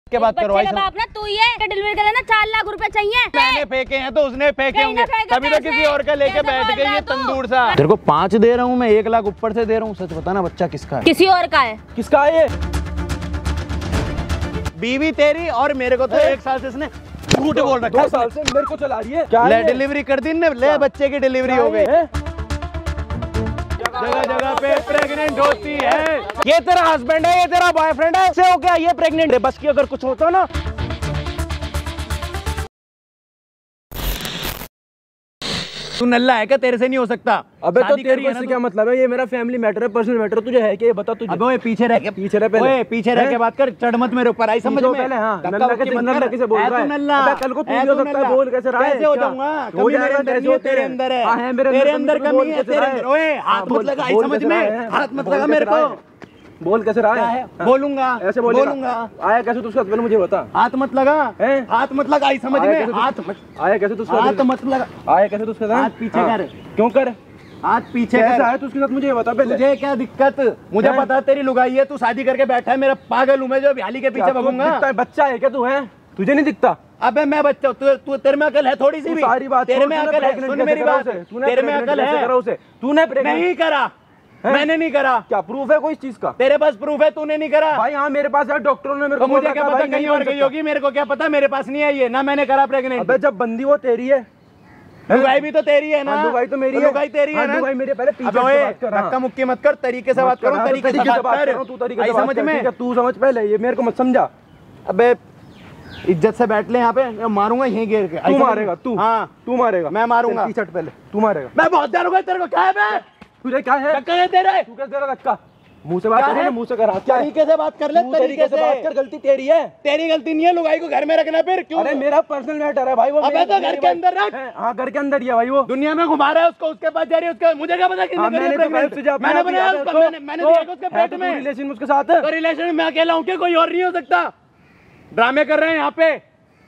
के बात करो। बाप ना तू ही है, डिलीवरी के लिए ना 4 लाख रुपए चाहिए। मैंने फेंके हैं तो उसने फेंके होंगे, तभी तो किसी और का लेके बैठ गई है तंदूर सा। तेरे को 5 दे रहा हूँ मैं, 1 लाख ऊपर से दे रहा हूँ। सच बताना बच्चा किसका है? किसी और का है। किसका है ये? बीवी तेरी और मेरे को तो 1 साल से इसने झूठ बोल रखा है। 2 साल से मेरे को चला रही है। ले डिलीवरी कर दी ने, ले बच्चे की डिलीवरी हो गई। जगह जगह पे प्रेग्नेंट होती है। ये तेरा हस्बैंड है, ये तेरा बॉयफ्रेंड है, इससे हो गया ये प्रेग्नेंट है। बस की अगर कुछ होता ना। तू नल्ला है क्या? तेरे से नहीं हो सकता। अबे तो तेरे को क्या मतलब है? ये मेरा फैमिली मैटर है, पर्सनल मैटर है। तुझे है क्या ये बता तुझे? अबे पीछे रह के पीछे रह के बात कर, चढ़ मत मेरे ऊपर। आई समझ में पहले। हां नल्ला कैसे बोल रहा है? अबे कल को तू भी हो सकता है, बोल कैसे रहा है? कैसे हो जाऊंगा? कमी मेरे अंदर नहीं है, तेरे अंदर है। हां है मेरे अंदर कमी है, तेरे अंदर। ओए हाथ मत लगा, आई समझ में, हाथ मत लगा मेरे को। बोल कैसे रहा है? बोलूंगा, ऐसे बोलूंगा। आया कैसे तू उसका? पहले मुझे बता। हाथ मत लगा, हाथ मत लगा, आई समझ में। हाथ आया कैसे तू? हाथ मत लगा, आया कैसे तू? उसका हाथ पीछे कर। क्यों कर? हाथ पीछे कैसे आया तू उसके साथ? मुझे बता पहले। तुझे क्या दिक्कत? मुझे पता है तेरी लुगाई है, तू शादी करके बैठा है। मेरा पागल हूँ मैं जो बिहाली के पीछे भगूंगा। बच्चा है क्या तू? है तुझे नहीं दिखता? अबे मैं बच्चा, तू तेरे में अकल है थोड़ी सी भी? सारी बात तेरे में अकल है, सुन मेरी बात। तेरे में अकल है? तूने नहीं करा, मैंने नहीं करा। क्या प्रूफ है कोई चीज का? तेरे पास प्रूफ है, तूने नहीं करा। भाई हाँ मेरे पास है, डॉक्टरों ने मेरे को मुझे क्या पता कहीं और गई होगी, मेरे को क्या पता। मेरे पास नहीं है ये, ना मैंने करा प्रेग्नेंट। अबे जब बंदी वो तेरी है, लुगाई भी तो तेरी है ना। लुगाई तो मेरी है, लुगाई तेरी है ना। लुगाई मेरे पहले पीछे से बात कर। धक्का मुक्की मत कर, तरीके से बात करो। तरीके से बात कर, तू तरीके से समझ में। तू समझ पहले, ये मेरे को मत समझा। अबे इज्जत से बैठ ले यहाँ पे, मारूंगा यहीं गिर के। तू मारेगा? तू? हाँ तू मारेगा। मैं मारूंगा। पहले तू मारेगा। मैं बहुत देर हो गई, तेरे को क्या है? मैं तुझे क्या है? धक्का दे रहा है? तू कैसे दे रहा धक्का? मुंह से बात कर, मुंह से कर। तरीके से बात कर ले, तरीके से बात कर। गलती तेरी है। तेरी गलती नहीं है, लुगाई को घर में रखना। फिर क्यों? अरे मेरा पर्सनल मैटर है भाई वो। अबे तो घर के अंदर रख। हाँ घर के अंदर ही है भाई वो। दुनिया में घुमा रहा है उसको, उसके पास जा रही है उसका। मुझे क्या पता किसने करी है? मैंने बनाया उसको, मैंने दिया उसके पेट में। रिलेशन में उसके साथ? तो रिलेशन में अकेला हूँ क्या? कोई और नहीं हो सकता? ड्रामे कर रहे हैं यहाँ पे।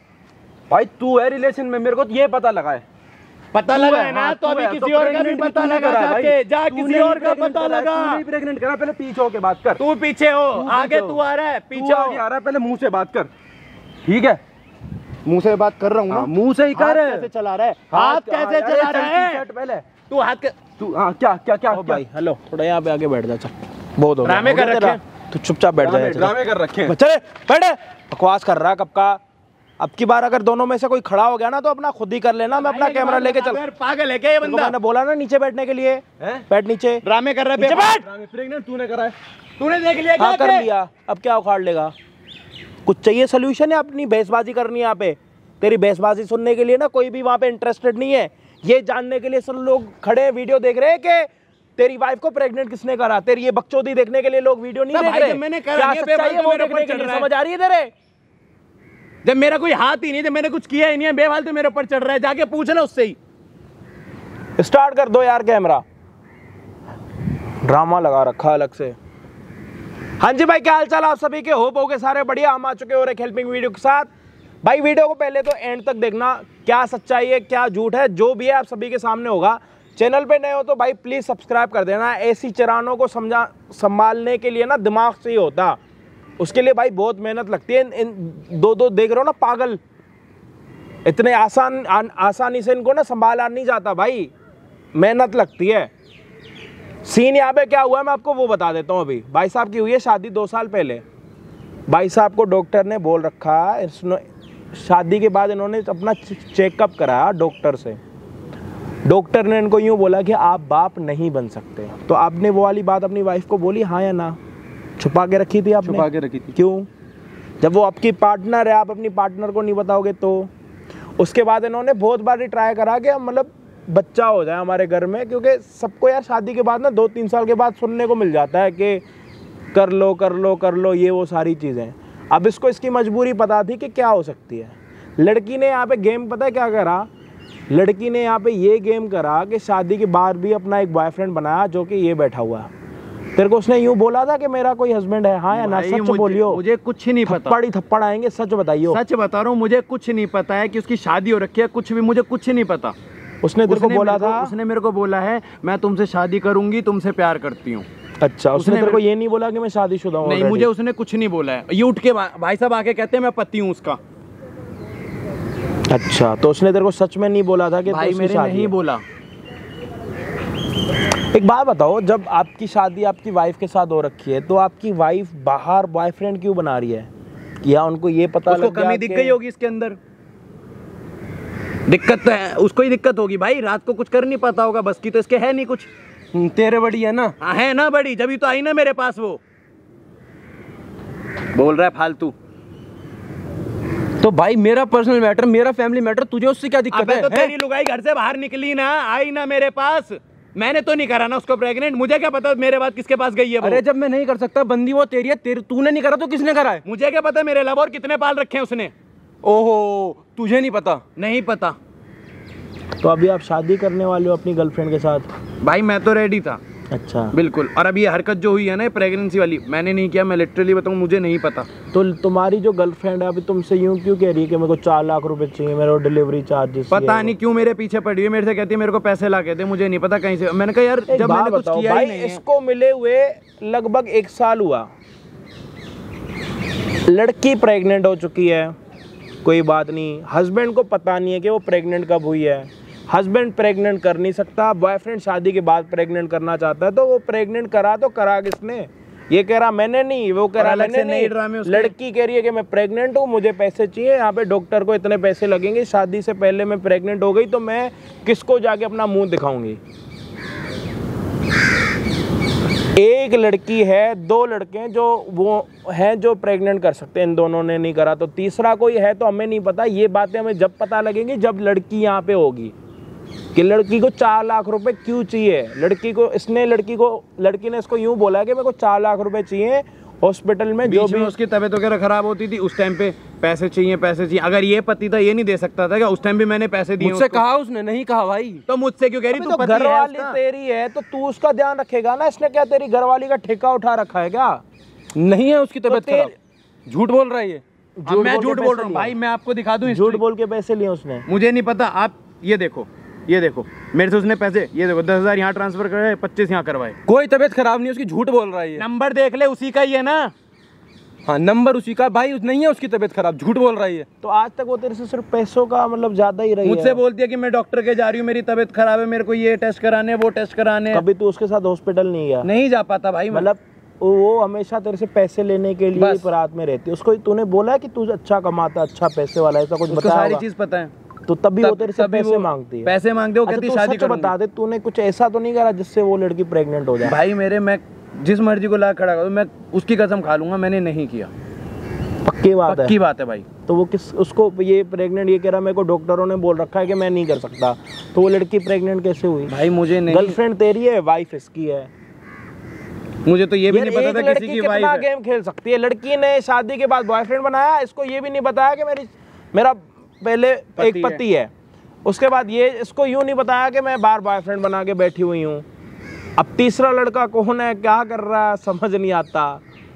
भाई तू है रिलेशन में, मेरे को ये पता लगा है। पता लगा है ना? तो अभी किसी और का भी पता लगा, जाके जा किसी और का पता लगा। तू नहीं प्रेग्नेंट करा, पहले पीछे होके बात कर। तू पीछे हो, आगे तू आ रहा है, पीछे आगे आ रहा है। पहले मुंह से बात कर, ठीक है? मुंह से बात कर रहा हूँ ना। मुंह से ही कर। कैसे चला रहा है? हाथ कैसे चला रहा है? पहले तू हाथ तू हाँ क्या क्या क्या भाई? हेलो, थोड़ा यहाँ पे आगे बैठ जा। चल बहुत हो ड्रामे कर रखे। तू चुपचाप बैठ जा। ड्रामे कर रखे। चले बैठ। बकवास कर रहा है कब का? अब की बार अगर दोनों में से कोई खड़ा हो गया ना तो अपना खुद ही कर लेना। मैं अपना कैमरा लेके चल। पागल है क्या ये बंदा? मैंने बोला ना नीचे बैठने के लिए। बैठ नीचे। ड्रामे कर रहा है। बैठ। प्रेग्नेंट तूने करा है? तूने देख लिया? हाँ कर लिया। अब क्या उखाड़ लेगा? कुछ चाहिए सोल्यूशन है? अपनी बहसबाजी करनी है यहाँ पे? तेरी बहसबाजी सुनने के लिए ना कोई भी वहाँ पे इंटरेस्टेड नहीं है। ये जानने के लिए सब लोग खड़े हैं, वीडियो देख रहे हैं कि तेरी वाइफ को प्रेग्नेंट किसने करा। तेरी ये बकचोदी देखने के लिए लोग वीडियो नहीं देख रहे। मैंने क्या सच्चाई है वो देखने के लिए? समझ आ रही है तेरे? जब मेरा कोई हाथ ही नहीं, जब मैंने कुछ किया ही नहीं है, बेवाल तो मेरे ऊपर चढ़ रहा है। जाके पूछना उससे ही। स्टार्ट कर दो यार कैमरा। ड्रामा लगा रखा अलग से। हाँ जी भाई, क्या हाल चाल आप सभी के? होप हो गए सारे बढ़िया। हम आ चुके हो रहे हेल्पिंग वीडियो के साथ। भाई वीडियो को पहले तो एंड तक देखना, क्या सच्चाई है क्या झूठ है, जो भी है आप सभी के सामने होगा। चैनल पे नए हो तो भाई प्लीज सब्सक्राइब कर देना। ऐसी चरानों को संभालने के लिए ना दिमाग से ही होता, उसके लिए भाई बहुत मेहनत लगती है। इन दो देख रहे हो ना पागल, इतने आसानी से इनको ना संभाला नहीं जाता भाई, मेहनत लगती है। सीन यहाँ पे क्या हुआ है मैं आपको वो बता देता हूँ। अभी भाई साहब की हुई है शादी 2 साल पहले। भाई साहब को डॉक्टर ने बोल रखा, शादी के बाद इन्होंने अपना चेकअप कराया डॉक्टर से। डॉक्टर ने इनको यूँ बोला कि आप बाप नहीं बन सकते। तो आपने वो वाली बात अपनी वाइफ को बोली हाँ या ना? छुपा के रखी थी आपने? छुपा के रखी थी। क्यों? जब वो आपकी पार्टनर है, आप अपनी पार्टनर को नहीं बताओगे तो? उसके बाद इन्होंने बहुत बार ट्राई करा कि मतलब बच्चा हो जाए हमारे घर में, क्योंकि सबको यार शादी के बाद ना 2-3 साल के बाद सुनने को मिल जाता है कि कर लो कर लो कर लो, ये वो सारी चीज़ें। अब इसको इसकी मजबूरी पता थी कि क्या हो सकती है। लड़की ने यहाँ पे गेम पता है क्या करा? लड़की ने यहाँ पे ये गेम करा कि शादी के बाद भी अपना एक बॉयफ्रेंड बनाया जो कि ये बैठा हुआ है। तेरे को उसने यूं बोला था कि मेरा कोई हस्बैंड है, हाँ या ना? सच बोलियो। मुझे कुछ नहीं पता। थप्पड़ ही थप्पड़ आएंगे, सच बताइयो। सच बता रहा हूँ, मुझे कुछ नहीं पता है कि उसकी शादी हो रखी है, कुछ भी मुझे कुछ नहीं पता। उसने तेरे को बोला था? उसने मेरे को बोला है मैं तुमसे शादी करूंगी, तुमसे प्यार करती हूँ। अच्छा, उसने तेरे को ये नहीं बोला कि मैं शादीशुदा हूँ? नहीं, मुझे उसने कुछ नहीं बोला है। ये उठ के भाई साहब आके कहते हैं मैं पति हूँ उसका। अच्छा, तो उसने तेरे को सच में नहीं बोला था कि भाई मेरे नहीं बोला। एक बात बताओ, जब आपकी शादी आपकी वाइफ के साथ हो रखी है तो आपकी वाइफ बाहर बॉयफ्रेंड क्यों बना रही है? या उनको ये पता उसको लग गया कमी दिख गई होगी इसके अंदर? दिक्कत तो है, उसको ही दिक्कत होगी भाई। रात को कुछ कर नहीं पाता होगा, बस की तो इसके है नहीं कुछ। तेरे बड़ी है ना? हाँ है ना बड़ी, जब तो आई ना मेरे पास। वो बोल रहा है फालतू। तो भाई मेरा पर्सनल मैटर, मेरा फैमिली मैटर, तुझे उससे क्या दिक्कत है? तो तेरी लुगाई घर से बाहर निकली ना, आई ना मेरे पास। मैंने तो नहीं करा ना उसको प्रेग्नेंट, मुझे क्या पता मेरे बाद किसके पास गई है वो। अरे जब मैं नहीं कर सकता, बंदी वो तेरी है, तूने नहीं करा तो किसने करा है? मुझे क्या पता मेरे अलावा और कितने पाल रखे हैं उसने। ओहो, तुझे नहीं पता? नहीं पता। तो अभी आप शादी करने वाले हो अपनी गर्लफ्रेंड के साथ? भाई मैं तो रेडी था। अच्छा, बिल्कुल। और अभी ये हरकत जो हुई है ना प्रेगनेंसी वाली, मैंने नहीं किया। मैं लिटरली बताऊं, मुझे नहीं पता। तो तुम्हारी जो गर्लफ्रेंड है अभी तुमसे यूं क्यों कह रही है कि मेरे को 4 लाख रुपए चाहिए, मेरे को डिलीवरी चार्जेस? पता नहीं क्यों मेरे पीछे पड़ी हुई, मेरे से कहती है मेरे को पैसे ला के दे। मुझे नहीं पता कहीं से। मैंने कहा यार जब मैंने कुछ किया ही नहीं है। इसको मिले हुए लगभग 1 साल हुआ, लड़की प्रेग्नेंट हो चुकी है, कोई बात नहीं। हस्बैंड को पता नहीं है कि वो प्रेग्नेंट कब हुई है। हस्बैंड प्रेग्नेंट कर नहीं सकता, बॉयफ्रेंड शादी के बाद प्रेग्नेंट करना चाहता है, तो वो प्रेग्नेंट करा तो करा किसने? ये कह रहा मैंने नहीं, वो कह रहा मैंने नहीं। लड़की कह रही है कि मैं प्रेग्नेंट हूँ, मुझे पैसे चाहिए, यहाँ पे डॉक्टर को इतने पैसे लगेंगे, शादी से पहले मैं प्रेग्नेंट हो गई तो मैं किसको जाके अपना मुंह दिखाऊंगी? एक लड़की है, 2 लड़के हैं जो वो हैं जो प्रेग्नेंट कर सकते हैं, इन दोनों ने नहीं करा, तो तीसरा कोई है तो हमें नहीं पता। ये बातें हमें जब पता लगेंगी जब लड़की यहाँ पे होगी कि लड़की को 4 लाख रुपए क्यों चाहिए। लड़की ने इसको यूं बोला कि मेरे को 4 लाख रुपए चाहिए हॉस्पिटल में, जो भी उसकी तबीयत वगैरह खराब होती थी उस टाइम पे पैसे चाहिए। अगर ये पति था ये नहीं दे सकता था क्या? उस टाइम भी मैंने पैसे दिए। मुझसे कहा उसने? नहीं कहा भाई। तो मुझसे क्यों कह रही? तो घरवाली तेरी है तो तू उसका ध्यान रखेगा ना। इसने क्या तेरी घरवाली का ठेका उठा रखा है क्या? नहीं है उसकी तबीयत खराब। झूठ बोल रहा है ये। मैं झूठ बोल रहा हूँ भाई, मैं आपको दिखा दूं। झूठ बोल के पैसे लिए उसने? मुझे नहीं पता। आप ये देखो मेरे से उसने पैसे, ये देखो 10,000 यहाँ ट्रांसफर करे, 25 यहाँ करवाए। कोई तबीयत खराब नहीं, उसकी झूठ बोल रहा है ये। नंबर देख ले, उसी का ही है ना। हाँ नंबर उसी का भाई, नहीं है उसकी तबीयत खराब, झूठ बोल रहा है ये। तो आज तक वो तेरे से सिर्फ पैसों का मतलब ज्यादा ही रही है। मुझसे बोलती है कि मैं डॉक्टर के जा रही हूँ, मेरी तबीयत खराब है, मेरे को ये टेस्ट कराने वो टेस्ट कराने। कभी तू उसके साथ हॉस्पिटल नहीं गया? नहीं जा पाता भाई। मतलब वो हमेशा तेरे से पैसे लेने के लिए रात में रहती है। उसको तूने बोला कि तू अच्छा कमाता, अच्छा पैसे वाला, ऐसा कुछ बताया? सारी चीज पता है। तो तभी वो तेरे से पैसे मांगती है। पैसे मांगते हो, कहती शादी करूंगी। बता दे, तूने कुछ ऐसा तो नहीं करा जिससे वो लड़की प्रेग्नेंट हो जाए? भाई मैं जिस मर्जी को ला खड़ा करूं, मैं उसकी कसम खा लूंगा मैंने नहीं किया। पक्की बात है भाई। तो वो उसको ये प्रेग्नेंट ये कह रहा मेरे को डॉक्टरों ने बोल रखा है कि मैं नहीं कर सकता, तो वो लड़की प्रेग्नेंट कैसे हुई? भाई मुझे नहीं। गर्लफ्रेंड तेरी है, वाइफ इसकी है। मुझे तो ये भी नहीं पता था किसी की वाइफ है। गेम खेल सकती है लड़की ने, शादी के बाद बॉयफ्रेंड बनाया, इसको ये भी नहीं बताया कि मेरा पहले एक पति है। उसके बाद ये इसको यूं नहीं बताया कि मैं बार बॉयफ्रेंड बना के बैठी हुई हूँ। अब तीसरा लड़का कौन है, क्या कर रहा है, समझ नहीं आता।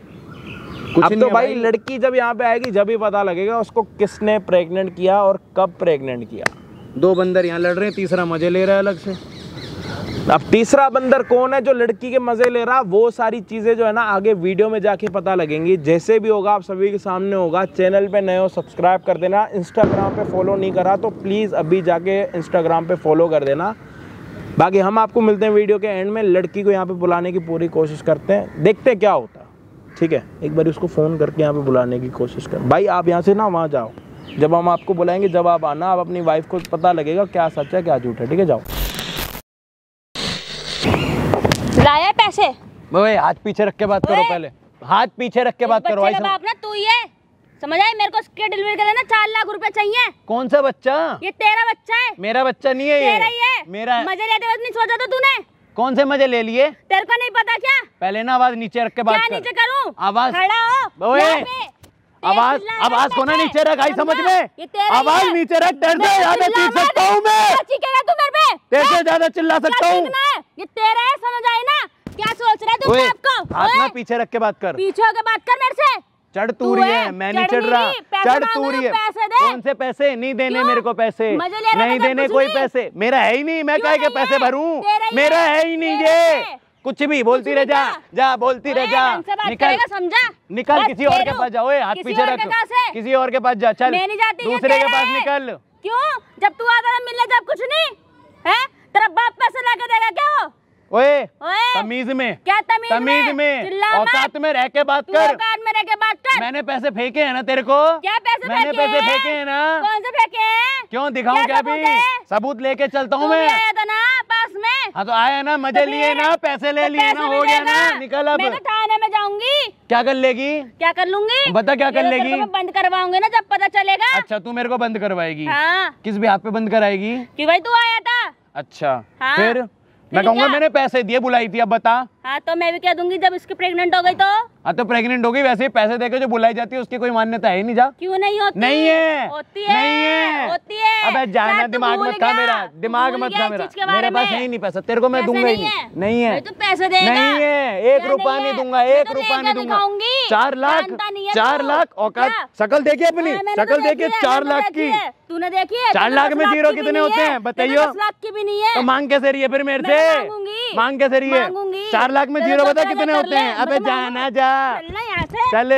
अब तो भाई लड़की जब यहाँ पे आएगी जब ही पता लगेगा उसको किसने प्रेग्नेंट किया और कब प्रेग्नेंट किया। 2 बंदर यहाँ लड़ रहे हैं, तीसरा मजे ले रहा है अलग से। अब तीसरा बंदर कौन है जो लड़की के मजे ले रहा, वो सारी चीजें जो है ना आगे वीडियो में जाके पता लगेंगी। जैसे भी होगा आप सभी के सामने होगा। चैनल पे नए हो सब्सक्राइब कर देना। इंस्टाग्राम पे फॉलो नहीं करा तो प्लीज़ अभी जाके इंस्टाग्राम पे फॉलो कर देना। बाकी हम आपको मिलते हैं वीडियो के एंड में। लड़की को यहाँ पे बुलाने की पूरी कोशिश करते हैं, देखते हैं क्या होता है। ठीक है, एक बार उसको फ़ोन करके यहाँ पे बुलाने की कोशिश कर। भाई आप यहाँ से ना वहाँ जाओ, जब हम आपको बुलाएंगे जब आप आना, आप अपनी वाइफ को पता लगेगा क्या सच है क्या झूठ है। ठीक है, जाओ। लाया पैसे? ओए हाथ पीछे रख के बात करो, पहले हाथ पीछे रख के बात करो। बाप ना तू ही है, समझ आई? मेरे को इसके डिलीवरी के लिए ना 4 लाख रुपए चाहिए। कौन सा बच्चा? ये तेरा बच्चा है। मेरा बच्चा नहीं है, तेरा ही है। मेरा। मजे लेते वक्त नहीं सोचा तो तूने? कौन से मजे ले लिए? तेरे को नहीं पता क्या? पहले ना आवाज नीचे रख के बात कर। क्या नीचे करूं? आवाज खड़ा हो। आवाज को ना नीचे रख, आई समझ में? आवाज नीचे रख, तेरे से ज्यादा चीख सकता हूँ मैं। चीखेगा तू मेरे पे? तेरे से ज्यादा चिल्ला सकता हूँ। ये तेरा है, समझ आई ना? क्या सोच रहा है तू आपको? हाथ ना पीछे रख के बात कर। पीछे होकर बात कर मेरे से। चढ़ तू रही है, मैं नहीं चढ़ रहा। चढ़ तू रही है। कौन से पैसे? नहीं देने मेरे को पैसे, नहीं देने कोई पैसे। मेरा है ही नहीं, मैं काहे के पैसे भरूं? मेरा है ही नहीं ये। कुछ भी बोलती रह जा, जा बोलती रह जा, निकल समझा, निकल किसी और के पास जा। ओए हाथ पीछे रख, किसी और के पास जा, चल मैं नहीं जाती, दूसरे के पास निकल। क्यों? जब तू आता था मिलने जब कुछ नहीं है, तेरा बाप पैसे ला के देगा क्या वो? ओए ओए तमीज में, क्या तमीज में औकात में रह के बात कर, औकात में रह के बात कर। मैंने पैसे फेंके हैं ना तेरे को, क्या पैसे मैंने पैसे फेंके हैं ना, कौन से फेंके हैं? क्यों दिखाऊं क्या भी? सबूत लेके चलता हूँ मैं। आया था ना पास में। हाँ तो आया ना, मजे लिए ना, पैसे ले लिए ना, हो गया ना, निकल अब। मैं तो थाने में जाऊंगी। क्या कर लेगी? क्या कर लूंगी? बता क्या कर लेगी? मैं बंद करवाऊंगी ना, जब पता चलेगा। अच्छा तू मेरे को बंद करवाएगी? हाँ। किस भी हाथ पे बंद कराएगी? कि भाई तू आया था। अच्छा हाँ। फिर मैं कहूँगा मैंने पैसे दिए, बुलाई थी, अब बता। हाँ तो मैं भी कह दूंगी जब इसकी प्रेग्नेंट हो गई तो। हाँ तो प्रेग्नेंट हो गई, वैसे ही पैसे देके जो बुलाई जाती है उसकी कोई मान्यता है ही नहीं। जा। क्यों नहीं होती? नहीं है, होती है, नहीं है, होती है। अबे जाना, दिमाग मत खा मेरा, दिमाग मत खा मेरा। मेरे पास है ही नहीं पैसा, तेरे को मैं दूंगा ही नहीं है। तो पैसे देगा? नहीं है, 1 रुपया नहीं दूंगा, 1 रुपया नहीं दूंगा। 4 लाख, 4 लाख औकात, शकल देखिए अपनी, शकल देखिए 4 लाख की। तूने देखी है? 4 लाख में जीरो कितने होते हैं बताइयो? 10 लाख की भी नहीं है। तो मांग कैसे रही है फिर मेरे से? मांग कैसे रही है? 4 लाख में जीरो बता कितने होते हैं? अबे जाना जा, चल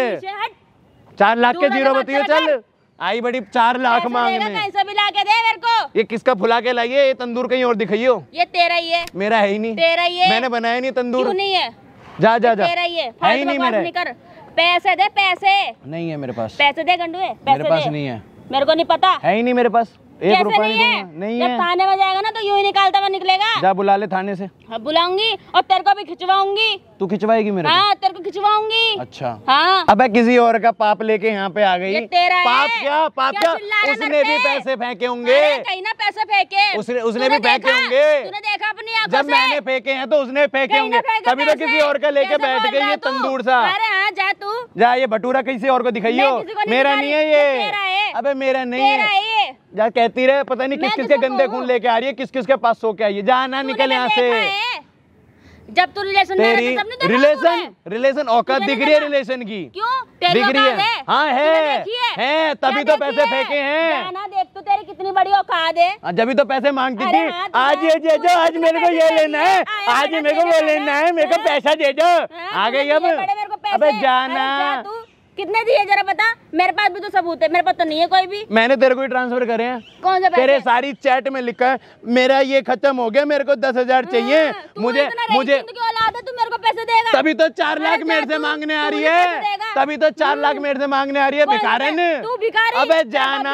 4 लाख के जीरो बताइयो। चल आई बड़ी 4 लाख मांगने, कैसे भी ला के दे मेरे को। ये किसका फुला के लाइए? ये तंदूर कहीं और दिखाइयो। ये तेरा ही है। मेरा है ही नहीं, तेरा ही है। मैंने बनाया नहीं तंदूर। क्यों नहीं है? जा जा जा, तेरा ही है ही नहीं मेरा। पैसे दे, पैसे नहीं है मेरे पास, पैसे दे गंडुए, मेरे पास नहीं है, मेरे को नहीं पता है ही नहीं मेरे पास। 1 रुपया नहीं दूंगा, नहीं जब है। थाने में जाएगा ना तो यूं ही निकालता हुआ निकलेगा। जा बुला ले थाने से। हाँ बुलाऊंगी और तेरे को भी खिंचवाऊंगी। तू खिंचवाएगी मेरे को? हाँ तेरे को खिंचवाऊंगी। अच्छा हाँ। अबे किसी और का पाप लेके यहाँ पे आ गई। ये तेरा है। पाप क्या, पाप क्या क्या? चिल्ला रहा उसने भी पैसे फेंके होंगे। अरे कहीं ना पैसे फेंके। उसने भी फेंके होंगे। तूने देखा अपनी आंखों से? जब मैंने फेंके हैं तो उसने फेंके कहीं ना होंगे, फेंके तभी तो पैसे। किसी और का लेके कैसे बैठ बोल गई रहा ये तू? तंदूर सा। अरे हाँ जा तू। जा ये भटूरा किसी और को दिखाइयो, मैं किसी को नहीं मेरा दिखा नहीं है रही, ये। तेरा है। अबे मेरा नहीं तेरा है। है ये। जा कहती रहे, पता नहीं किस मैं किसके किसको गंदे कहूँ? खून लेके आ रही है, किस किसके पास सो के आई है। जाना तूने निकल यहाँ देखा से। है? जब तू रिलेशन तेरी रिलेशन औकात दिख रही है रिलेशन की? क्यों? तेरी दिख रही औकात है? हाँ है, तभी तो पैसे फेंके हैं। जाना देख तो तेरी कितनी बड़ी औकात है। जब भी तो पैसे मांगती अरे थी। हाँ, तो आज ये दे दो, आज मेरे को ये लेना है, आज मेरे को वो लेना है, मेरे को पैसा दे दो। आ गई अब? अबे जाना। कितने दिए जरा बता, मेरे पास भी तो सबूत है, मेरे पास तो नहीं है कोई भी। मैंने तेरे को ही ट्रांसफर करे हैं। कौन से पैसे? तेरे सारी चैट में लिखा है मेरा ये खत्म हो गया, मेरे को 10,000 चाहिए। मुझे औलाद है, तू मेरे को पैसे देगा? तभी तो 4 लाख मेरे से मांगने आ रही है, तभी तो 4 लाख मेरे से मांगने आ रही है। भिखारन, तू भिखारी? अबे जाना।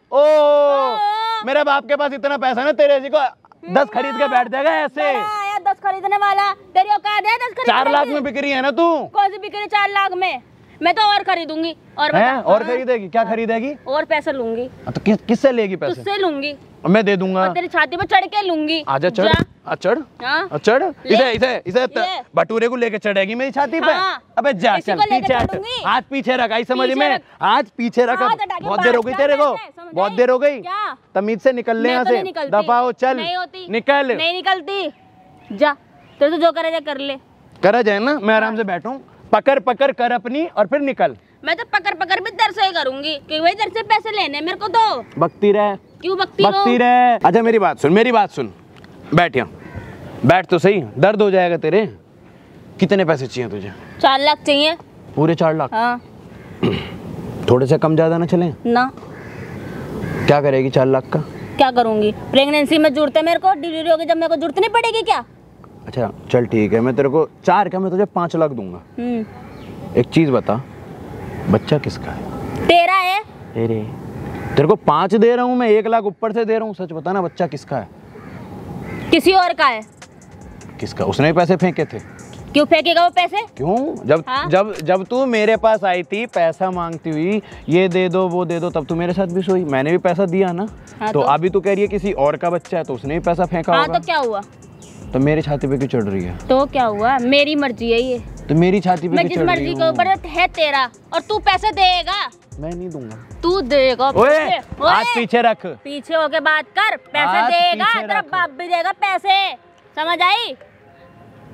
ओ मेरे बाप के पास इतना पैसा ना, तेरे जी को 10 खरीद के बैठ जाएगा ऐसे। 10 खरीदने वाला तेरी औकात है? 10 खरीदने 4 लाख में बिक्री है ना तू? कौन सी बिक्री 4 लाख में? मैं तो और खरीदूंगी। और बता। और खरीदेगी? क्या खरीदेगी? और पैसे लूंगी। तो किससे लेगी पैसे? तुझसे लूंगी। मैं दे दूंगा। और तेरी छाती पे चढ़ के लूंगी। आजा चढ़, चढ़, हाँ? चढ़। इसे भटूरे को लेके चढ़ेगी मेरी छाती पे। हाँ। अबे जा, चल पीछे हट, हाथ पीछे रखा, समझ में? हाथ पीछे रखा। बहुत देर हो गई तेरे को, बहुत देर हो गई। तमीज से निकल ले यहाँ से, दफा हो, चल निकल। नहीं निकलती, जा। तेरे तो जो करे कर ले। करा जाए ना, मैं आराम से बैठूं, पकड़ पकड़ कर अपनी और फिर निकल। मैं तो पकड़ पकड़ भी तेरे से ही करूंगी, क्योंकि भाई तेरे से पैसे लेने मेरे को तो। बकती रहे। क्यों बकती रहे? अच्छा मेरी बात सुन, मेरी बात सुन, बैठ यहाँ, बैठ तो सही, दर्द हो जाएगा तेरे। कितने पैसे चाहिए तुझे? 4 लाख चाहिए। पूरे 4 लाख? हाँ। थोड़े से कम ज्यादा ना चले ना? क्या करेगी 4 लाख का? क्या करूंगी? प्रेगनेंसी में जरूरत है मेरे को, डिलीवरी होगी जब मेरे को जरूरत नहीं पड़ेगी क्या? अच्छा चल ठीक है, मैं तेरे को 4 का मैं तुझे 5 लाख दूंगा। एक चीज बता, बच्चा किसका है? तेरा है। तेरे को 5 दे रहा हूँ मैं, 1 लाख ऊपर से दे रहा हूँ, सच बता ना, बच्चा किसका है? किसी और का है। किसका? उसने ही पैसे फेंके थे। क्यों फेंकेगा वो पैसे? क्यों? जब हाँ? जब तू मेरे पास आई थी पैसा मांगती हुई, ये दे दो वो दे दो, तब तू मेरे साथ भी सोई, मैंने भी पैसा दिया ना। हाँ तो अभी तू कह रही है किसी और का बच्चा है, तो उसने भी पैसा फेंका हाँ होगा। तो क्या हुआ? तो मेरी छाती पे क्यों चढ़ रही है? तो क्या हुआ? मेरी मर्जी है ये। तो मेरी छाती पे मैं जिस मर्जी के ऊपर है तेरा, और तू पैसे देगा। मैं नहीं दूंगा। तू देगा ओए, पैसे। हाथ पीछे रख। पीछे होके बात कर, पैसे हाथ देगा, पीछे तेरा रख। बाप भी देगा पैसे, समझ आई?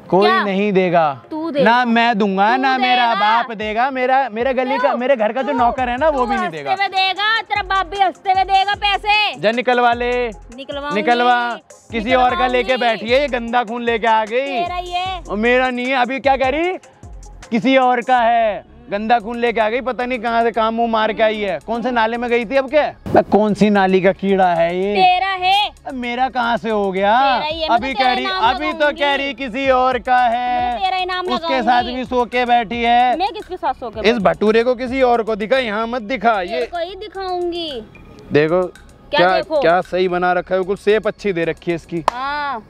कोई क्या? नहीं देगा। तू दे। ना मैं दूंगा तू ना मेरा देगा। बाप देगा। मेरे गली का मेरे घर का जो नौकर है ना वो भी नहीं देगा। हंसते हुए देगा, तेरा बाप भी हंसते हुए देगा पैसे। जा निकलवा ले, निकलवा। किसी और का लेके बैठी है, ये गंदा खून लेके आ गई। तेरा ही है। और मेरा नहीं है। अभी क्या कह रही, किसी और का है, गंदा खून लेके आ गई। पता नहीं कहाँ से कहाँ मुंह मार के आई है। कौन से नाले में गई थी? अब क्या कौन सी नाली का कीड़ा है ये? तेरा है। मेरा कहाँ से हो गया? तेरा ही है, मैं तो अभी तेरा कह रही, नाम अभी तो लगाऊंगी। कह रही किसी और का है। मैं तेरा ही नाम उसके साथ लगाऊंगी। भी सो के बैठी है। मैं किसके साथ सो के इस भटूरे को किसी और को दिखा, यहाँ मत दिखा। ये को ही दिखाऊंगी। देखो क्या देखो? क्या सही बना रखा है, बिल्कुल शेप अच्छी दे रखी है इसकी। हाँ।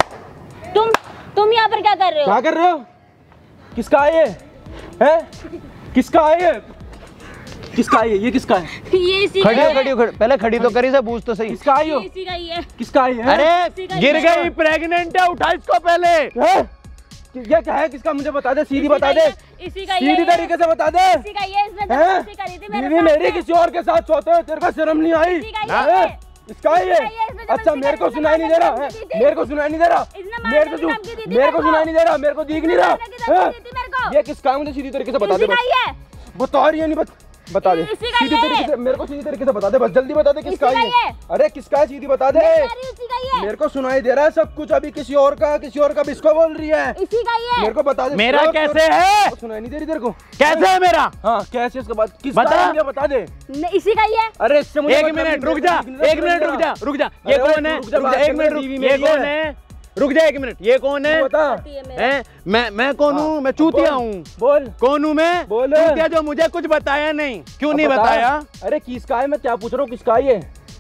तुम यहाँ पर क्या कर रहे हो? क्या कर रहे हो? किसका है ये? है? किसका है ये? किसका है ये? किसका है? ये इसी खड़ी का हो, है। खड़ी हो, पहले खड़ी तो करी से पूछ तो सही। किसका है ये ये? इसी का ही है। किसका है ये? अरे इसी का गिर ही है। गई, प्रेग्नेंट है, उठा इसको पहले। है? ये क्या है? किसका? मुझे बता दे, सीधी बता दे, इसी का ही है। सीधी तरीके से बता दे। इसी का ही है। इसने हैं? जबरदस्ती करी थी मेरे बीवी साथ मेरी में। किसी और के साथ सोते हो, तेरे को शर्म नहीं आई? इसी का ही हैं? है। इसका ही है? इसका ही है, इसने अच्छा, जबरदस्ती मेरे को करी, सुनाई नहीं दे रहा है? इसने मारने मेरे को सुनाई नहीं दे रहा? इसने मेरे मारने को की धमकी दी थी मेरे को मेरे सुनाई नहीं दे रहा, मेरे को दिख नहीं रहा। मारने की धमकी हैं? दी थी मेरे को। ये किसका है? मुझे सीधी तरीके से बता दे इसी का बस। ही है। बता रही है नहीं? बता दे इसी का सीधी ही है। तरीके से, मेरे को सीधी तरीके से बता दे बस, जल्दी बता दे किसका इसी का है ही ये? है। अरे किसका है? सीधी बता दे। सारी उसी का ही है। मेरे को सुनाई दे रहा है सब कुछ। अभी किसी और का किसको बोल रही है? इसी का ही है। मेरे को बता दे। मेरा कैसे है? सुनाई नहीं दे रही तेरे को? कैसे है मेरा? हाँ कैसे? इसके बाद किसका बता। है? मुझे बता दे। इसी का ही है। अरे इससे मुझे एक मतलब मिनट नहीं, रुक जा, मेरे को एक मिनट रुक जा, रुक जा। ये अरे भाई, कौन है? रुक जा, रुक जा, बात एक कर, मिनट रुक। बीवी ये मेरी कौन है। है? रुक जा एक मिनट। ये कौन है? तू बता। हैं? मैं कौन हूँ? मैं चूतिया हूँ। बोल। कौन हूँ मैं? बोल। चूतिया जो मुझे कुछ बताया नहीं। क्यों अब नहीं बता। बताया? अरे किसका है? मैं क्या पूछ रहा हूँ, किसका है ये?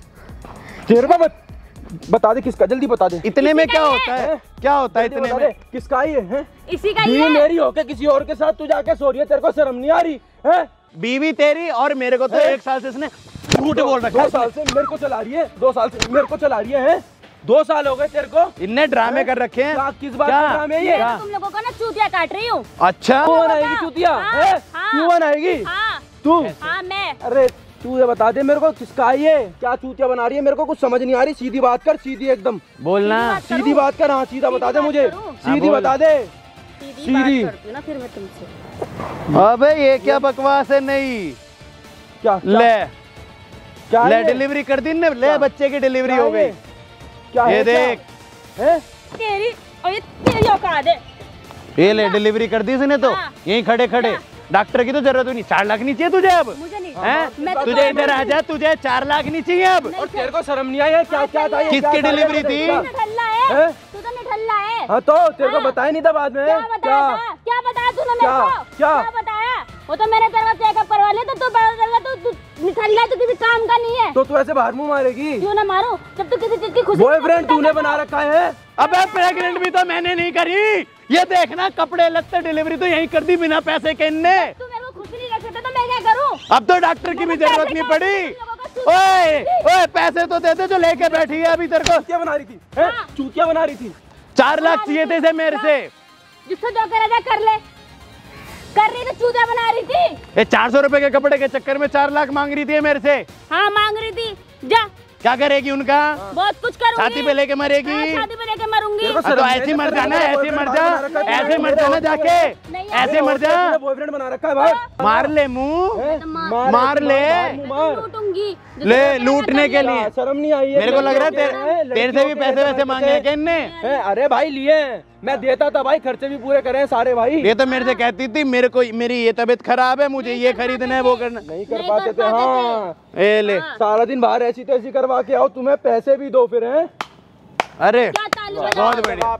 तेरे को बता दे किसका, जल्दी बता दे। इतने में इसी क्या का होता है? है? क्या होता है जल्दी इतने बता दे, में? किसका है ये? हैं? इसी का ही बीवी है। मेरी होके किसी और के साथ तू जाके सो रही है, तेरे को शर्म नहीं आ रही है? बीवी तेरी और मेरे को तो हैं? 1 साल से इसने झूठ बोल रखा 2 है। साल से मेरे को चला रही है, 2 साल से मेरे को चला रही है। 2 साल हो गए तेरे को। इनने ड्रामे कर रखे हैं। क्या? किस बात क्या? के ड्रामे है ये? क्या? तुम लोगों को ना चूतिया काट रही हूँ। अच्छा तू बनाएगी चूतिया? हाँ, हैं? हाँ। तू बनाएगी? हाँ तू? हाँ मैं। अरे तू ये बता दे मेरे को, किसका है ये? क्या चूतिया बना रही है? मेरे को कुछ समझ नहीं आ रही। सीधी बात कर, सीधी एकदम बोलना। सीधी बात कर। हाँ सीधा बता दे बात मुझे, करूं? सीधी बोल। बता दे। सीधी बात करती हूँ ना फिर मैं तुमसे। अबे ये क्या बकवास है? नहीं क्या ले क्या ले है ये? डिलीवरी कर दी ने। ले क्या? बच्चे की डिलीवरी क्या हो है गई। ये? क्या ये है? क्या? देख, हैं? तेरी और ये तेरी औकात है। ये ले डिलीवरी कर दी इसने तो। हाँ। यहीं खड़े खड़े। डॉक्टर की तो जरूरत ही नहीं। 4 लाख नहीं चाहिए तुझे अब? मुझे नहीं। हैं? मैं तो तुझे इधर आ जा, तुझे 4 लाख नहीं चाहिए अब? और तेरे को शर्म नहीं आई है? क्या क्या था ये? किसकी क्या था ये? डिलीवरी थी? क्या? निठल्ला है। हैं? तू तो निठल्ला है। हाँ तो तेरे को हाँ। बताया नहीं था बाद में? क्या बताया था? क्या बताया तूने मेरे क्या? को? क्या? बताया? वो तो मैंने तेरे को चेकअप करवा लिया तो तू पता चला तू निठल्ला है, तू किसी काम का नहीं है। तो तू ऐसे बाहर मुंह मारेगी? क्यों ना मारूं? जब तू किसी चीज की खुशी बॉयफ्रेंड तूने बना रखा है? अबे प्रेग्नेंट भी तो मैंने नहीं करी। ये देखना, कपड़े लत्ते डिलीवरी तो यहीं कर दी बिना पैसे के इनने। तू मेरे को खुशी नहीं रख सकता तो मैं क्या करूं? अब तो डॉक्टर की भी जरूरत नहीं पड़ी। ओए ओए पैसे तो दे दे जो लेके बैठी है अभी तेरे को। चूतिया बना रही थी? हैं? हाँ। चूतिया बना रही थी? 4 लाख चाहिए थे इसे मेरे से। जिससे जो करे जा कर ले। कर रही तो चूतिया बना रही थी। ये 400 रुपए के कपड़े के चक्कर में 4 लाख मांग रही थी मेरे से। हाँ मांग रही थी। जा क्या करेगी उनका? बहुत कुछ करूंगी। छाती पे लेके मरेगी। हाँ, छाती पे लेके मरूंगी। तेरे को हाँ, तो ऐसे मर जाना, ऐसे मर जा, ऐसे मर जाना जाके, ऐसे मर जा। बॉयफ्रेंड बना रखा है भाई? मार ले मुंह, हैं? मार ले। मार। लूटूंगी। ले लूटने के लिए। शर्म नहीं आई है? मेरे को लग रहा है तेरे से भी पैसे वैसे मांगे हैं क्या इनने? हैं? अरे भाई लिए हैं। मैं देता था भाई, खर्चे भी पूरे करे हैं सारे भाई। ये तो मेरे से कहती थी मेरे को, मेरी ये तबीयत खराब है, मुझे ये खरीदना है, वो करना। नहीं कर पाते थे। हाँ ए ले। सारा दिन बाहर ऐसी तैसी करवा के आओ, तुम्हें पैसे भी दो फिर। हैं? अरे क्या ताली बजा? बहुत बढ़िया।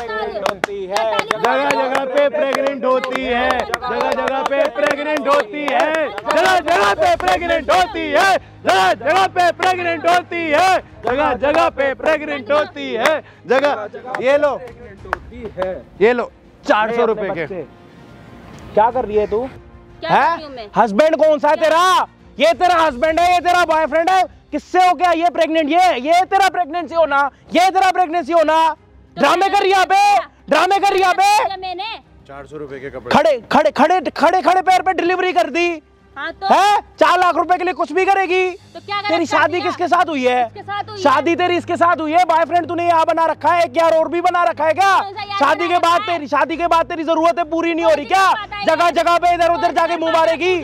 जगह जगह पे प्रेग्नेंट होती है, जगह जगह पे प्रेग्नेंट होती है, जगह जगह पे प्रेग्नेंट होती है, जगह जगह पे प्रेग्नेंट होती है, जगह जगह पे प्रेग्नेंट होती है, जगह। ये लो, ये लो 400 रुपए के। क्या कर रही है तू? क्या कर रही हूं मैं? हस्बैंड कौन सा है तेरा? ये तेरा हस्बैंड है? ये तेरा बॉयफ्रेंड है? किससे हो गया ये प्रेग्नेंट? ये तेरा प्रेगनेंसी होना? ये तेरा प्रेगनेंसी होना? ड्रामे कर रही है बे, ड्रामे कर रही है बे। मैंने 400 रुपए के कपड़े खड़े खड़े खड़े खड़े खड़े पैर पे डिलीवरी कर दी। हाँ तो है 4 लाख रुपए के लिए कुछ भी करेगी। तो क्या तेरी शादी किसके साथ हुई है? शादी तेरी इसके साथ हुई है। बॉयफ्रेंड तूने यहाँ बना रखा है, एक यार और भी बना रखा है क्या? शादी के बाद तेरी जरूरतें पूरी नहीं हो रही क्या? जगह जगह पे इधर उधर जाके मुंह मारेगी।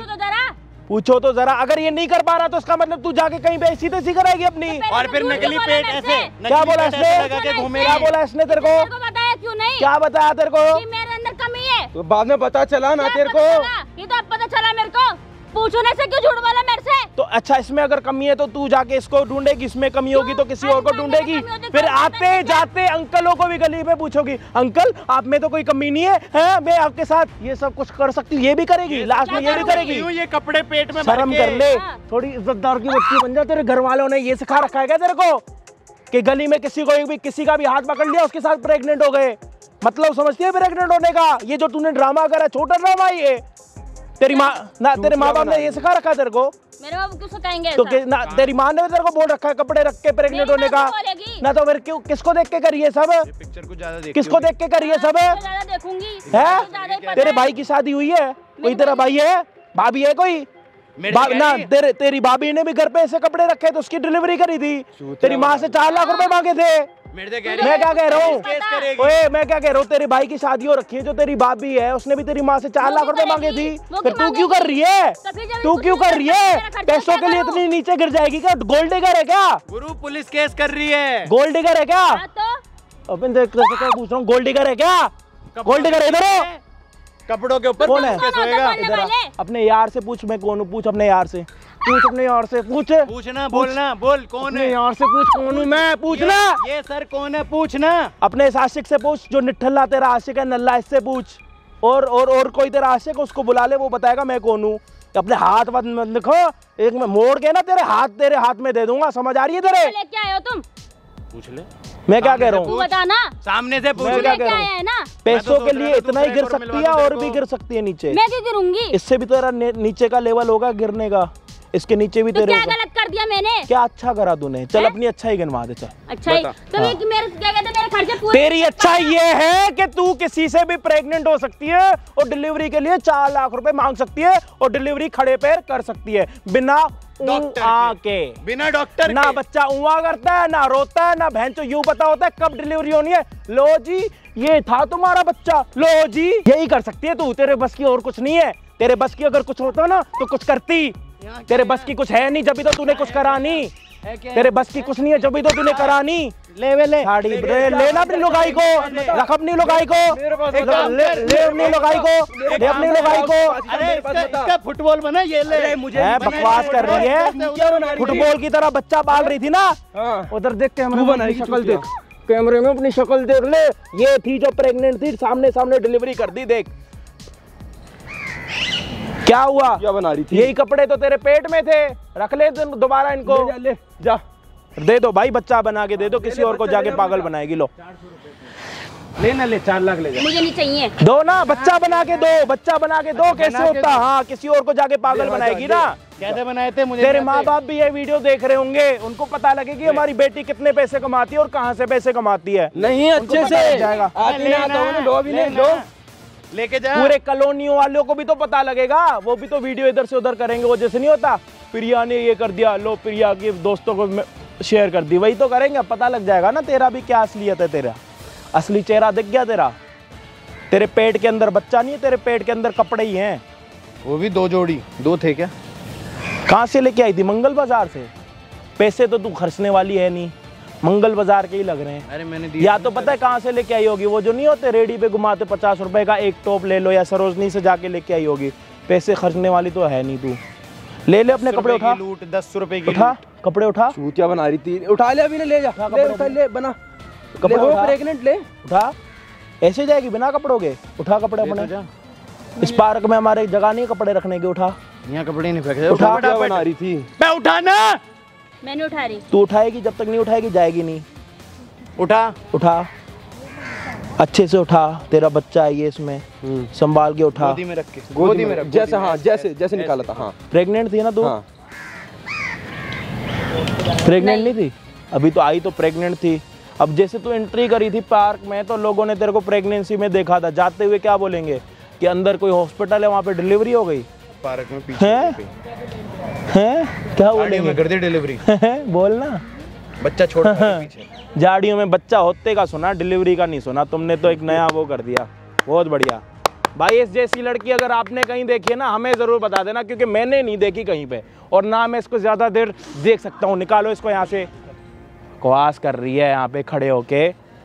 पूछो तो जरा, अगर ये नहीं कर पा रहा तो इसका मतलब तू जाके कहीं बेइज्जती तैसी कराएगी अपनी। और फिर नकली पेट ऐसे क्या बोला इसने? क्या बोला इसने तेरे को? बताया क्यों नहीं? क्या बताया तेरे को? मेरे अंदर कमी है। तो बाद में पता चला ना तेरे को। ये तो अब पता चला मेरे को। पूछने से क्यों झूठ बोला मेरे से? तो अच्छा, इसमें अगर कमी है तो तू जाके इसको ढूंढेगी, इसमें कमी होगी तो किसी और को ढूंढेगी। फिर आते जाते अंकलों को भी गली में पूछोगी, अंकल आप में तो कोई कमी नहीं है, मैं आपके साथ ये सब कुछ कर सकती हूँ। ये भी करेगी, लास्ट में ये भी करेगी। ये कपड़े पेट में शर्म कर ले, थोड़ी इज्जतदार की बच्ची बन जा। तेरे घर वालों ने ये सिखा रखा है क्या तेरे को कि गली में किसी का भी हाथ पकड़ लिया उसके साथ प्रेग्नेंट हो गए? मतलब समझती है प्रेग्नेंट होने का? ये जो तूने ड्रामा करा, छोटा ड्रामा ये। तेरे माँ बाप ने ये सिखा रखा है तेरे को? मेरे बाप क्यों सिखाएंगे तो ना तेरी माँ ने तेरे को बोल रखा है कपड़े रख के प्रेग्नेंट होने का? ना तो फिर क्यों, किसको देख के करी है सब? पिक्चर को ज्यादा देख, किसको देख के करी है सब? देखूंगी है तेरे भाई की शादी हुई है? कोई तेरा भाई है? भाभी है कोई? ना तेरी भाभी ने भी घर पे ऐसे कपड़े रखे तो उसकी डिलीवरी करी थी। तेरी माँ से 4 लाख रुपए मांगे थे। मैं क्या कह रहा हूँ? मैं क्या कह रहा हूँ, तेरे भाई की शादी हो रखी है, जो तेरी भाभी है उसने भी तेरी माँ से 4 लाख रुपए मांगे थी। फिर तू क्यों कर रही है? तू क्यों कर रही है? पैसों के लिए इतनी नीचे गिर जाएगी क्या? गोल्ड डिगर है क्या? गुरु पुलिस केस कर रही है। गोल्ड डिगर है क्या? अपन देख क्या पूछ रहा हूँ, गोल्ड डिगर है क्या? गोल्ड डिगर इधर कपड़ों के ऊपर कौन है? इधर अपने यार से पूछ, मैं कौन हूँ? पूछ अपने यार से, पूछ अपने यार से, पूछना, बोलना, बोल कौन है? यार से पूछ कौन हूँ मैं, पूछना। ये सर कौन है पूछना। अपने इस आशिक से पूछ जो निठल्ला तेरा आशिक है, नल्ला, इससे पूछ। और कोई तेरा आशिक उसको बुला ले, वो बताएगा मैं कौन हूँ। अपने हाथ मत लिखो, एक में मोड़ के ना तेरे हाथ में दे दूंगा, समझ आ रही है तेरे? लेके आए हो तुम? पूछ ले। मैं क्या कह रहा हूँ? बता ना, सामने से पूछ। मैं क्या कह रहा हूँ? पैसों के लिए इतना ही गिर सकती है और भी गिर सकती है नीचे। मैं क्यों गिरूंगी? इससे भी तेरा नीचे का लेवल होगा गिरने का, इसके नीचे भी तेरे। क्या गलत कर दिया मैंने? क्या अच्छा करा तूने? चल अपनी अच्छाई गिनवा दे। चल अच्छाई तो मेरे क्या कहते हैं, मेरे खर्चे पूरे। तेरी अच्छाई ये है कि तू किसी से भी प्रेग्नेंट हो सकती है और डिलीवरी के लिए 4 लाख रुपए मांग सकती है और डिलीवरी खड़े पैर कर सकती है बिना बिना डॉक्टर ना बच्चा उआ करता है, ना रोता है, ना बहन चो यूं पता होता है कब डिलीवरी होनी है। लो जी ये था तुम्हारा बच्चा, लो जी यही कर सकती है तू। तेरे बस की और कुछ नहीं है। तेरे बस की अगर कुछ होता ना तो कुछ करती। तेरे बस की कुछ है नहीं, जब भी तो तूने कुछ करा नहीं। तेरे बस की कुछ नहीं है, जब भी तो तूने करा नहीं। ले साड़ी लेना अपनी लुगाई को, रख अपनी लुगाई को, ले अपनी लुगाई को, ले अपनी लुगाई को। अरे इसका फुटबॉल बना, ये ले। मुझे बकवास कर रही है, फुटबॉल की तरह बच्चा पाल रही थी ना। उधर देख कैमरे में अपनी शक्ल देख, कैमरे में अपनी शक्ल देख ले। ये थी जो प्रेग्नेंट थी, सामने डिलीवरी कर दी। देख क्या हुआ, क्या बना रही थी? यही कपड़े तो तेरे पेट में थे, रख ले दोबारा इनको। ले जा, दे दो भाई, बच्चा बना के दे दो, किसी और को जाके पागल बनाएगी। लो लेना, ले 4 लाख ले जा। मुझे नहीं चाहिए। दो ना, बच्चा बना के दो, बच्चा बना के दो। कैसे होता? हाँ, किसी और को जाके पागल बनाएगी ना। कैसे बनाए थे? मुझे तेरे माँ बाप भी ये वीडियो देख रहे होंगे, उनको पता लगे कि हमारी बेटी कितने पैसे कमाती है और कहाँ से पैसे कमाती है। नहीं अच्छे से जाएगा, लेके जा। पूरे कॉलोनियों वालों को भी तो पता लगेगा, वो भी तो वीडियो इधर से उधर करेंगे। वो जैसे नहीं होता, प्रिया ने ये कर दिया, लो प्रिया के दोस्तों को शेयर कर दी, वही तो करेंगे। पता लग जाएगा ना तेरा भी क्या असलियत है। तेरा असली चेहरा दिख गया तेरा। तेरे पेट के अंदर बच्चा नहीं है, तेरे पेट के अंदर कपड़े ही हैं। वो भी 2 जोड़ी, 2 थे क्या? कहाँ से लेके आई थी? मंगल बाजार से। पैसे तो तू खर्चने वाली है नहीं, मंगल बाजार के ही लग रहे हैं। अरे मैंने या तो पता है कहाँ से लेके आई होगी, वो जो नहीं होते रेडी पे घुमाते 50 रुपए का एक टॉप ले लो, या सरोजनी से जाके लेके आई होगी। पैसे खर्चने वाली तो है नहीं तू। ले ले अपने कपड़े, उठा। लूट 10 रुपए की, उठा कपड़े, उठा। चूतिया बना रही थी, उठा ले अभी ना, ले जा, ले बना कपड़े, प्रेग्नेंट ले, उठा। ऐसे जाएगी बिना कपड़ों के? उठा कपड़े अपने। इस पार्क में हमारे जगह नहीं कपड़े रखने की, उठा। यहाँ कपड़े नहीं फेंक। उठा, बना रही थी। मैं उठाना, मैंने उठा रही। तू उठाएगी, जब तक नहीं उठाएगी जाएगी नहीं। उठा अच्छे से उठा। तेरा बच्चा है ये, इसमें संभाल के उठा। गोदी में रख के, गोदी में रख। जैसे हाँ, जैसे निकाला था। हाँ प्रेग्नेंट थी ना तू? हाँ। प्रेग्नेंट नहीं थी अभी तो आई, तो प्रेग्नेंट थी। अब जैसे तू एंट्री करी थी पार्क में तो लोगों ने तेरे को प्रेगनेंसी में देखा था। जाते हुए क्या बोलेंगे कि अंदर कोई हॉस्पिटल है, वहाँ पे डिलीवरी हो गई। पार्क में पीछे हैं क्या बोलेंगे, कर दे डिलीवरी, बोलना बच्चा छोड़ पीछे। झाड़ियों में बच्चा होते का सुना, डिलीवरी का नहीं सुना तुमने, तो एक नया वो कर दिया, बहुत बढ़िया भाई। इस जैसी लड़की अगर आपने कहीं देखी है ना, हमें ज़रूर बता देना, क्योंकि मैंने नहीं देखी कहीं पे, और ना मैं इसको ज़्यादा देर देख सकता हूँ। निकालो इसको यहाँ से, बकवास कर रही है यहाँ पे खड़े होके,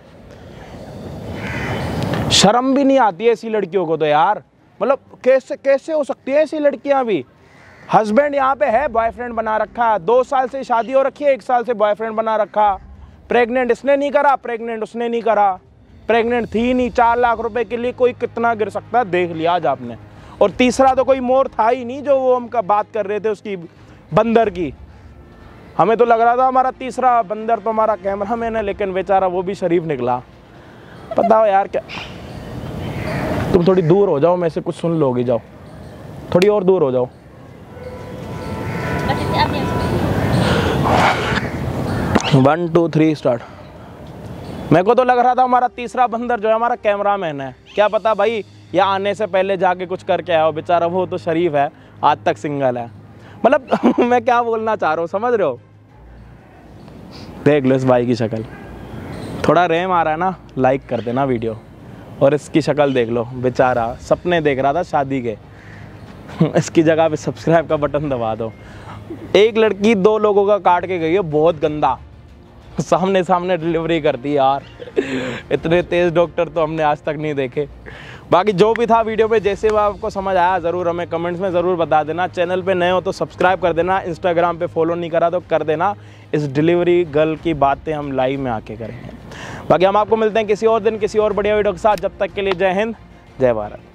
शर्म भी नहीं आती है ऐसी लड़कियों को तो यार। मतलब कैसे कैसे हो सकती है ऐसी लड़कियाँ भी। हस्बैंड यहाँ पे है, बॉयफ्रेंड बना रखा है, 2 साल से शादी हो रखी है, 1 साल से बॉयफ्रेंड बना रखा, प्रेग्नेंट इसने नहीं करा, प्रेग्नेंट उसने नहीं करा, प्रेग्नेंट थी नहीं, 4 लाख रुपए के लिए कोई कितना गिर सकता है देख लिया आज आपने। और तीसरा तो कोई मोर था ही नहीं जो वो हम बात कर रहे थे उसकी बंदर की। हमें तो लग रहा था हमारा तीसरा बंदर तो हमारा कैमरा मैन है, लेकिन बेचारा वो भी शरीफ निकला। पता हो यार क्या, तुम थोड़ी दूर हो जाओ, मैं से कुछ सुन लोगी, जाओ थोड़ी और दूर हो जाओ। 1 2 3 स्टार्ट। मेरे को तो लग रहा था हमारा तीसरा बंदर जो है हमारा कैमरामैन है, क्या पता भाई या आने से पहले जाके कुछ करके आया हो बेचारा, वो तो शरीफ है, आज तक सिंगल है। मतलब मैं क्या बोलना चाह रहा हूँ समझ रहे हो। देख लो इस भाई की शक्ल, थोड़ा रेम आ रहा है ना, लाइक कर देना वीडियो। और इसकी शक्ल देख लो, बेचारा सपने देख रहा था शादी के। इसकी जगह पे सब्सक्राइब का बटन दबा दो। एक लड़की 2 लोगों का काट के गई है, बहुत गंदा, सामने सामने डिलीवरी करती है यार। इतने तेज डॉक्टर तो हमने आज तक नहीं देखे। बाकी जो भी था वीडियो पे, जैसे वो आपको समझ आया ज़रूर हमें कमेंट्स में ज़रूर बता देना। चैनल पे नए हो तो सब्सक्राइब कर देना, इंस्टाग्राम पे फॉलो नहीं करा तो कर देना। इस डिलीवरी गर्ल की बातें हम लाइव में आके करेंगे। बाकी हम आपको मिलते हैं किसी और दिन किसी और बढ़िया वीडियो के साथ। जब तक के लिए जय हिंद, जय भारत।